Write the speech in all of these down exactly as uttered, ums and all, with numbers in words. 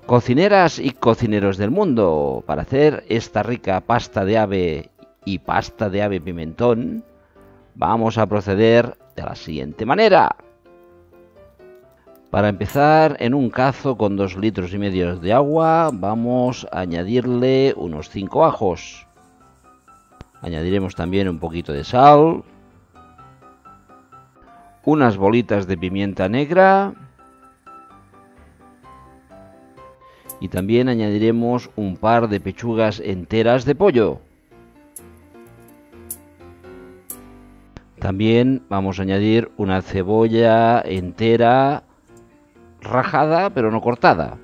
Cocineras y cocineros del mundo, para hacer esta rica pasta de ave y pasta de ave pimentón, vamos a proceder de la siguiente manera. Para empezar, en un cazo con dos litros y medio de agua vamos a añadirle unos cinco ajos. Añadiremos también un poquito de sal, unas bolitas de pimienta negra y también añadiremos un par de pechugas enteras de pollo. También vamos a añadir una cebolla entera, rajada pero no cortada,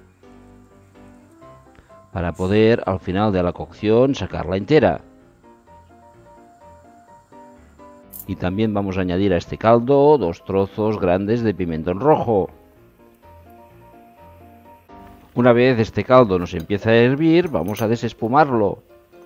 para poder al final de la cocción sacarla entera. Y también vamos a añadir a este caldo dos trozos grandes de pimentón rojo. Una vez este caldo nos empieza a hervir, vamos a desespumarlo.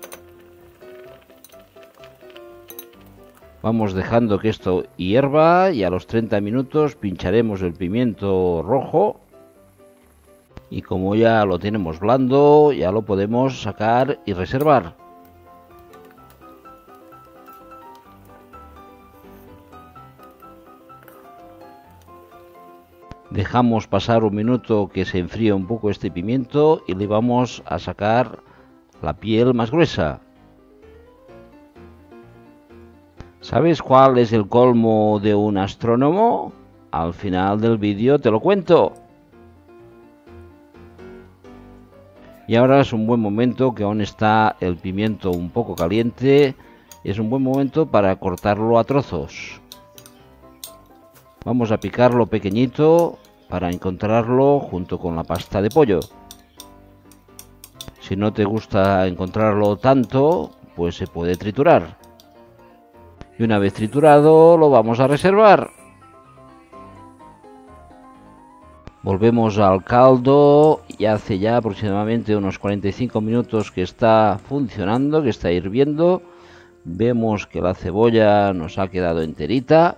Vamos dejando que esto hierva y a los treinta minutos pincharemos el pimiento rojo. Y como ya lo tenemos blando, ya lo podemos sacar y reservar. Dejamos pasar un minuto que se enfríe un poco este pimiento y le vamos a sacar la piel más gruesa. ¿Sabes cuál es el colmo de un astrónomo? Al final del vídeo te lo cuento. Y ahora es un buen momento, que aún está el pimiento un poco caliente, es un buen momento para cortarlo a trozos. Vamos a picarlo pequeñito para encontrarlo junto con la pasta de pollo. Si no te gusta encontrarlo tanto, pues se puede triturar. Y una vez triturado lo vamos a reservar. Volvemos al caldo y hace ya aproximadamente unos cuarenta y cinco minutos que está funcionando, que está hirviendo. Vemos que la cebolla nos ha quedado enterita.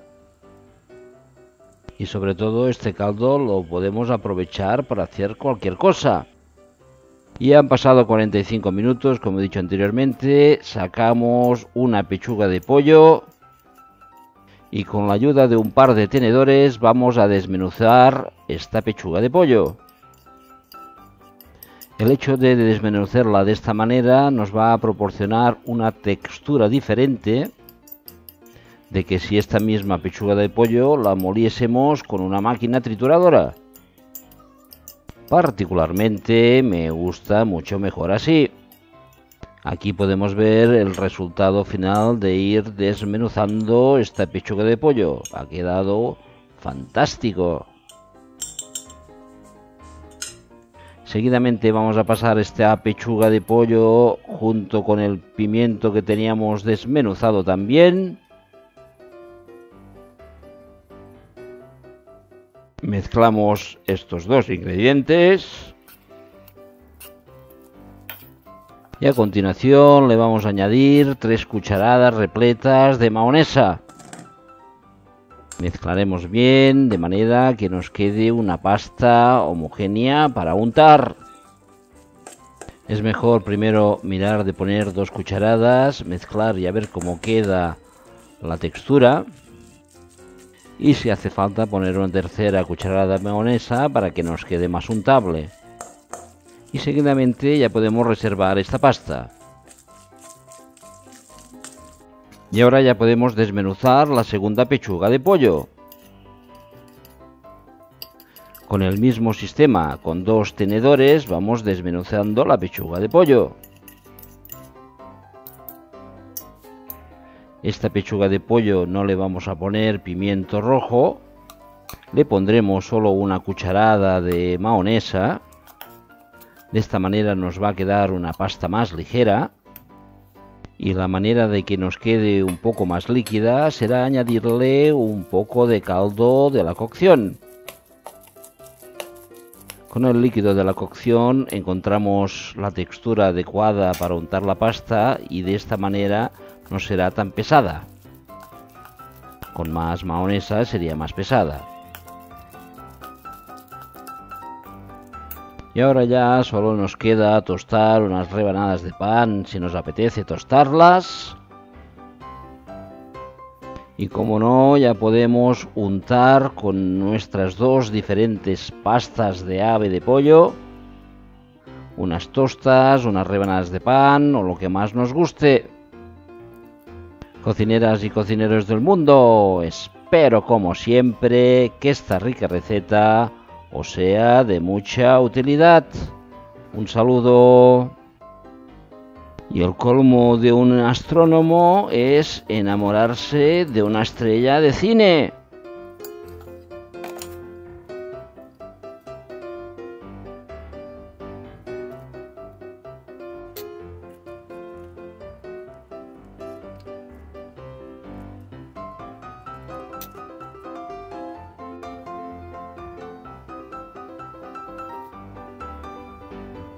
Y sobre todo este caldo lo podemos aprovechar para hacer cualquier cosa. Y han pasado cuarenta y cinco minutos, como he dicho anteriormente, sacamos una pechuga de pollo y con la ayuda de un par de tenedores vamos a desmenuzar esta pechuga de pollo. El hecho de desmenuzarla de esta manera nos va a proporcionar una textura diferente de que si esta misma pechuga de pollo la moliésemos con una máquina trituradora. Particularmente me gusta mucho mejor así. Aquí podemos ver el resultado final de ir desmenuzando esta pechuga de pollo. Ha quedado fantástico. Seguidamente vamos a pasar esta pechuga de pollo junto con el pimiento que teníamos desmenuzado también. Mezclamos estos dos ingredientes. Y a continuación le vamos a añadir tres cucharadas repletas de mayonesa. Mezclaremos bien de manera que nos quede una pasta homogénea para untar. Es mejor primero mirar de poner dos cucharadas, mezclar y a ver cómo queda la textura. Y si hace falta poner una tercera cucharada de mayonesa para que nos quede más untable. Y seguidamente ya podemos reservar esta pasta. Y ahora ya podemos desmenuzar la segunda pechuga de pollo. Con el mismo sistema, con dos tenedores, vamos desmenuzando la pechuga de pollo. Esta pechuga de pollo no le vamos a poner pimiento rojo, le pondremos solo una cucharada de mayonesa. De esta manera nos va a quedar una pasta más ligera. Y la manera de que nos quede un poco más líquida será añadirle un poco de caldo de la cocción. Con el líquido de la cocción encontramos la textura adecuada para untar la pasta y de esta manera no será tan pesada. Con más mayonesa sería más pesada. Y ahora ya solo nos queda tostar unas rebanadas de pan si nos apetece tostarlas. Y como no, ya podemos untar con nuestras dos diferentes pastas de ave de pollo unas tostas, unas rebanadas de pan o lo que más nos guste. Cocineras y cocineros del mundo, espero como siempre que esta rica receta os sea de mucha utilidad. Un saludo. Y el colmo de un astrónomo es enamorarse de una estrella de cine.